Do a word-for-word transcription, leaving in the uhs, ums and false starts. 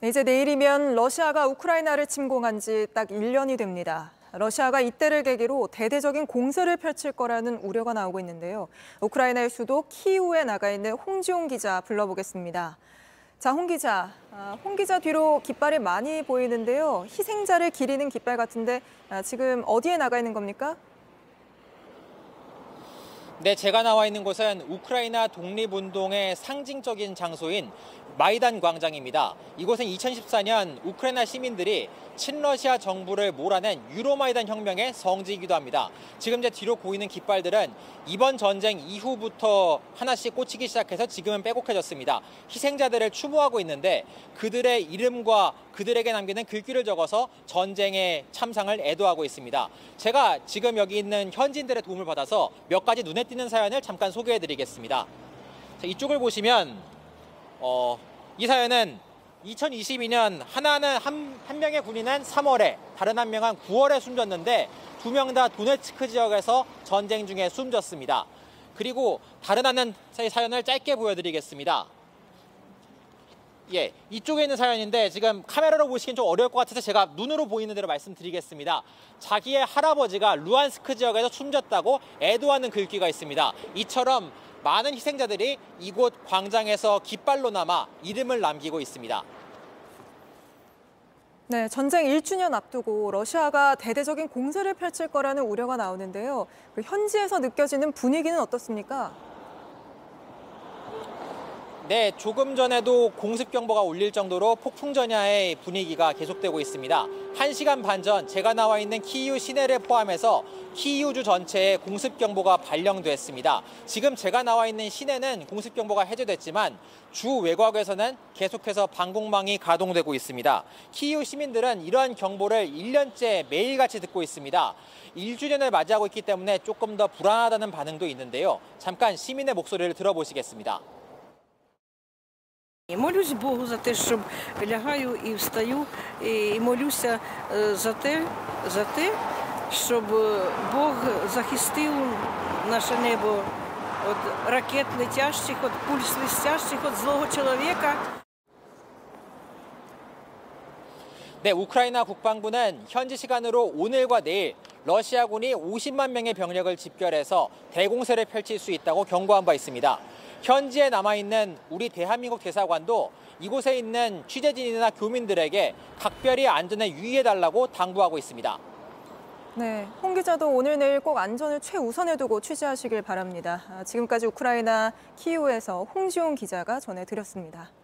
네, 이제 내일이면 러시아가 우크라이나를 침공한 지 딱 일 년이 됩니다. 러시아가 이때를 계기로 대대적인 공세를 펼칠 거라는 우려가 나오고 있는데요. 우크라이나의 수도 키이우에 나가 있는 홍지용 기자 불러보겠습니다. 자, 홍 기자, 홍 기자 뒤로 깃발이 많이 보이는데요. 희생자를 기리는 깃발 같은데 지금 어디에 나가 있는 겁니까? 네, 제가 나와 있는 곳은 우크라이나 독립운동의 상징적인 장소인 마이단 광장입니다. 이곳은 이천십사 년 우크라이나 시민들이 친러시아 정부를 몰아낸 유로마이단 혁명의 성지이기도 합니다. 지금 제 뒤로 보이는 깃발들은 이번 전쟁 이후부터 하나씩 꽂히기 시작해서 지금은 빼곡해졌습니다. 희생자들을 추모하고 있는데 그들의 이름과 그들에게 남기는 글귀를 적어서 전쟁의 참상을 애도하고 있습니다. 제가 지금 여기 있는 현지인들의 도움을 받아서 몇 가지 눈에 띄는 사연을 잠깐 소개해드리겠습니다. 자, 이쪽을 보시면 어, 이 사연은 이천이십이 년 하나는 한, 한 명의 군인은 삼월에 다른 한 명은 구월에 숨졌는데 두 명 다 도네츠크 지역에서 전쟁 중에 숨졌습니다. 그리고 다른 하나는 사연을 짧게 보여드리겠습니다. 예, 이쪽에 있는 사연인데 지금 카메라로 보시긴 좀 어려울 것 같아서 제가 눈으로 보이는 대로 말씀드리겠습니다. 자기의 할아버지가 루안스크 지역에서 숨졌다고 애도하는 글귀가 있습니다. 이처럼 많은 희생자들이 이곳 광장에서 깃발로 남아 이름을 남기고 있습니다. 네, 전쟁 일 주년 앞두고 러시아가 대대적인 공세를 펼칠 거라는 우려가 나오는데요. 그 현지에서 느껴지는 분위기는 어떻습니까? 네, 조금 전에도 공습경보가 울릴 정도로 폭풍전야의 분위기가 계속되고 있습니다. 한 시간 반 전 제가 나와 있는 키이우 시내를 포함해서 키이우주 전체에 공습경보가 발령됐습니다. 지금 제가 나와 있는 시내는 공습경보가 해제됐지만 주 외곽에서는 계속해서 방공망이 가동되고 있습니다. 키이우 시민들은 이러한 경보를 일 년째 매일같이 듣고 있습니다. 일 주년을 맞이하고 있기 때문에 조금 더 불안하다는 반응도 있는데요. 잠깐 시민의 목소리를 들어보시겠습니다. Молюсь Богу за те, щоб лягаю і встаю, і молюся за те, за те, щоб Бог захистив наше небо від ракет летящих, від пуль свистящих, від злого чоловіка. 네, 우크라이나 국방부는 현지 시간으로 오늘과 내일 러시아군이 오십만 명의 병력을 집결해서 대공세를 펼칠 수 있다고 경고한 바 있습니다. 현지에 남아있는 우리 대한민국 대사관도 이곳에 있는 취재진이나 교민들에게 각별히 안전에 유의해달라고 당부하고 있습니다. 네, 홍 기자도 오늘 내일 꼭 안전을 최우선에 두고 취재하시길 바랍니다. 지금까지 우크라이나 키이우에서 홍지용 기자가 전해드렸습니다.